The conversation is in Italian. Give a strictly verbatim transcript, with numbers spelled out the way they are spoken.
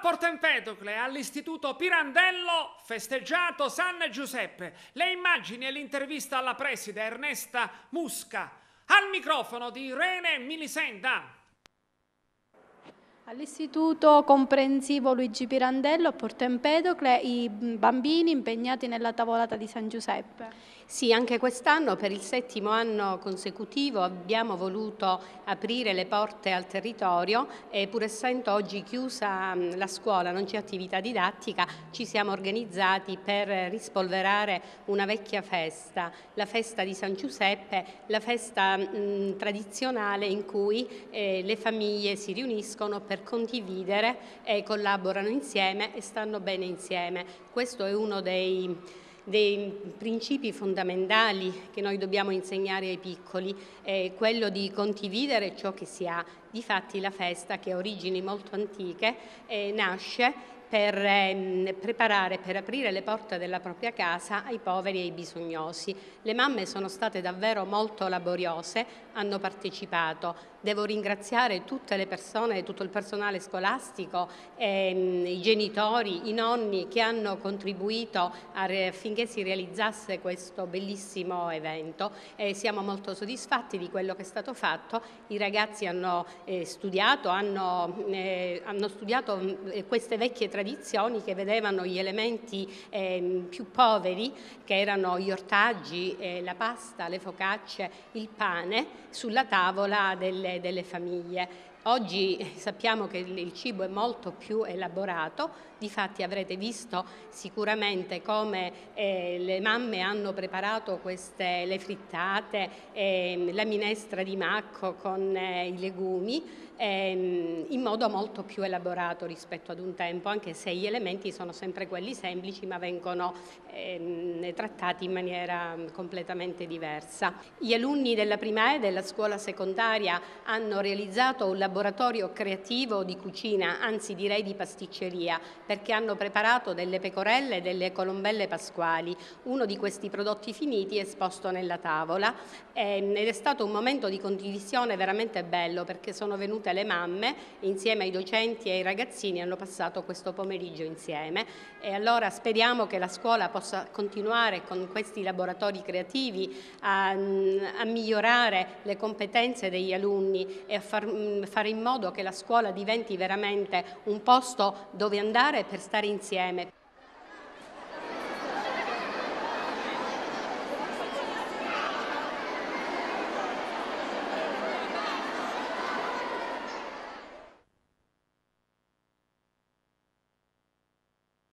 Porto Empedocle, all'Istituto Pirandello, festeggiato San Giuseppe. Le immagini e l'intervista alla preside Ernesta Musca. Al microfono di Irene Milisenda. All'Istituto Comprensivo Luigi Pirandello a Porto Empedocle i bambini impegnati nella tavolata di San Giuseppe. Sì, anche quest'anno per il settimo anno consecutivo abbiamo voluto aprire le porte al territorio e pur essendo oggi chiusa la scuola, non c'è attività didattica, ci siamo organizzati per rispolverare una vecchia festa, la festa di San Giuseppe, la festa mh, tradizionale in cui eh, le famiglie si riuniscono per condividere e collaborano insieme e stanno bene insieme. Questo è uno dei dei principi fondamentali che noi dobbiamo insegnare ai piccoli, è quello di condividere ciò che si ha. Difatti la festa, che ha origini molto antiche, eh, nasce per eh, preparare, per aprire le porte della propria casa ai poveri e ai bisognosi. Le mamme sono state davvero molto laboriose, hanno partecipato. Devo ringraziare tutte le persone, tutto il personale scolastico, ehm, i genitori, i nonni che hanno contribuito affinché si realizzasse questo bellissimo evento. E siamo molto soddisfatti di quello che è stato fatto. I ragazzi hanno eh, studiato, hanno, eh, hanno studiato eh, queste vecchie tradizioni che vedevano gli elementi eh, più poveri, che erano gli ortaggi, eh, la pasta, le focacce, il pane, sulla tavola delle, delle famiglie. Oggi sappiamo che il cibo è molto più elaborato, difatti avrete visto sicuramente come eh, le mamme hanno preparato queste, le frittate, eh, la minestra di macco con eh, i legumi, eh, in modo molto più elaborato rispetto ad un tempo, anche se gli elementi sono sempre quelli semplici ma vengono eh, trattati in maniera completamente diversa. Gli alunni della prima E della scuola secondaria hanno realizzato un laboratorio creativo di cucina, anzi direi di pasticceria, perché hanno preparato delle pecorelle e delle colombelle pasquali. Uno di questi prodotti finiti è esposto nella tavola ed è stato un momento di condivisione veramente bello, perché sono venute le mamme insieme ai docenti e ai ragazzini e hanno passato questo pomeriggio insieme. E allora speriamo che la scuola possa continuare con questi laboratori creativi a, a migliorare le competenze degli alunni e a far, fare in modo che la scuola diventi veramente un posto dove andare per stare insieme.